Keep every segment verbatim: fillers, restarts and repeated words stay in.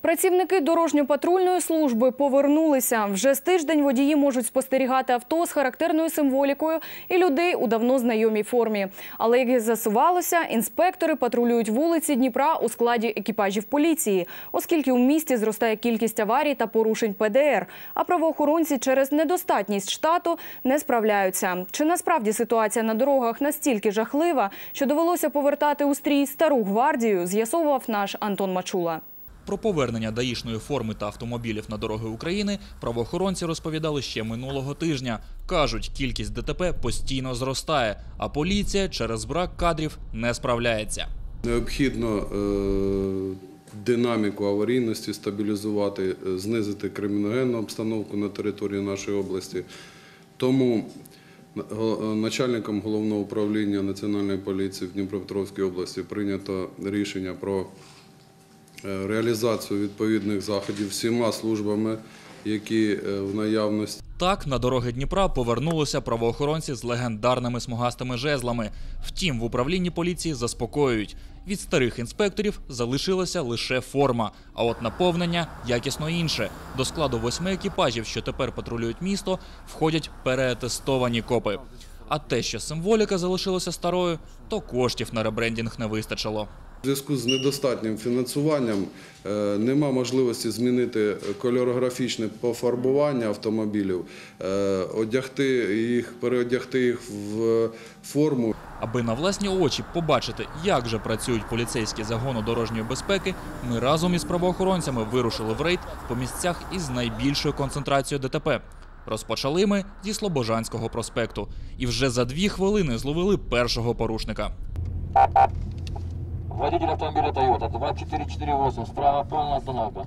Працівники дорожньо-патрульної служби повернулися. Вже з тиждень водії можуть спостерігати авто з характерною символікою і людей у давно знайомій формі. Але, як з'ясувалося, інспектори патрулюють вулиці Дніпра у складі екіпажів поліції, оскільки у місті зростає кількість аварій та порушень Пе Де Ер, а правоохоронці через недостатність штату не справляються. Чи насправді ситуація на дорогах настільки жахлива, що довелося повертати у стрій стару гвардію, з'ясовував наш Антон Мачула. Про повернення даїшної форми та автомобілів на дороги України правоохоронці розповідали ще минулого тижня. Кажуть, кількість Де Те Пе постійно зростає, а поліція через брак кадрів не справляється. Необхідно е динаміку аварійності стабілізувати, знизити криміногенну обстановку на території нашої області. Тому начальником Головного управління Національної поліції в Дніпропетровській області прийнято рішення про реалізацію відповідних заходів всіма службами, які в наявності. Так, на дороги Дніпра повернулися правоохоронці з легендарними смугастими жезлами. Втім, в управлінні поліції заспокоюють. Від старих інспекторів залишилася лише форма, а от наповнення якісно інше. До складу восьми екіпажів, що тепер патрулюють місто, входять переатестовані копи. А те, що символіка залишилася старою, то коштів на ребрендінг не вистачило. У зв'язку з недостатнім фінансуванням нема можливості змінити кольорографічне пофарбування автомобілів, одягти їх, переодягти їх в форму. Аби на власні очі побачити, як же працюють поліцейські загону дорожньої безпеки, ми разом із правоохоронцями вирушили в рейд по місцях із найбільшою концентрацією Де Те Пе. Розпочали ми зі Слобожанського проспекту. І вже за дві хвилини зловили першого порушника. Водитель автомобиля Тойота, два чотири чотири вісім, справа повна остановка.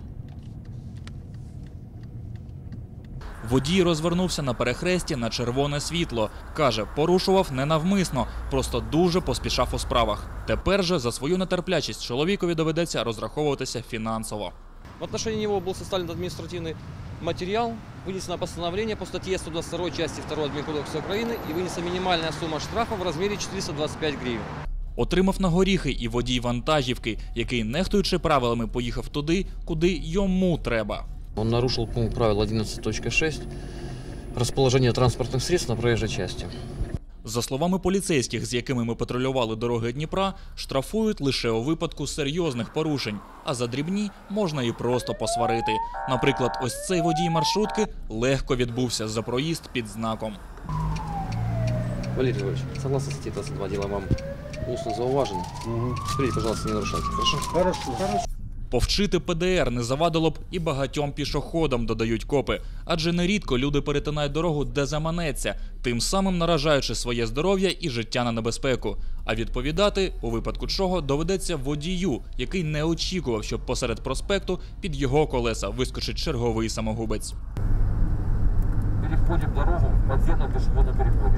Водій розвернувся на перехресті на червоне світло. Каже, порушував ненавмисно, просто дуже поспішав у справах. Тепер же за свою нетерплячість чоловікові доведеться розраховуватися фінансово. В отношении него был составлен административный материал, вынесено постановление по статье сто двадцать второй части второй Админкодекса Украины и вынесена минимальная сумма штрафа в размере четыреста двадцать пять гривен. Отримав на горіхи і водій вантажівки, який, нехтуючи правилами, поїхав туди, куди йому треба. Он нарушил пункт правил одиннадцать точка шесть «Расположение транспортных средств на проезжей части». За словами поліцейських, з якими ми патрулювали дороги Дніпра, штрафують лише у випадку серйозних порушень, а за дрібні можна і просто посварити. Наприклад, ось цей водій маршрутки легко відбувся за проїзд під знаком. Валерий Львович, согласно статье двадцать два, делаем вам устное зауважение. Угу. Впредь, пожалуйста, не нарушайте. Хорошо? Хорошо, хорошо. Повчити Пе Де Ер не завадило б і багатьом пішоходам, додають копи. Адже нерідко люди перетинають дорогу, де заманеться, тим самим наражаючи своє здоров'я і життя на небезпеку. А відповідати, у випадку чого, доведеться водію, який не очікував, що посеред проспекту під його колеса вискочить черговий самогубець. Переходимо дорогу в підземному пішохідному переході.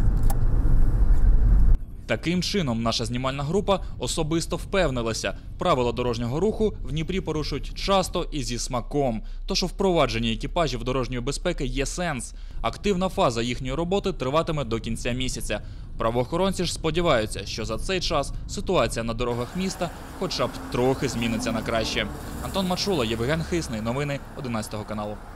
Таким чином, наша знімальна група особисто впевнилася, правила дорожнього руху в Дніпрі порушують часто і зі смаком. Тож у впровадженні екіпажів дорожньої безпеки є сенс. Активна фаза їхньої роботи триватиме до кінця місяця. Правоохоронці ж сподіваються, що за цей час ситуація на дорогах міста хоча б трохи зміниться на краще. Антон Мачула, Євген Хисний. Новини одинадцятого каналу.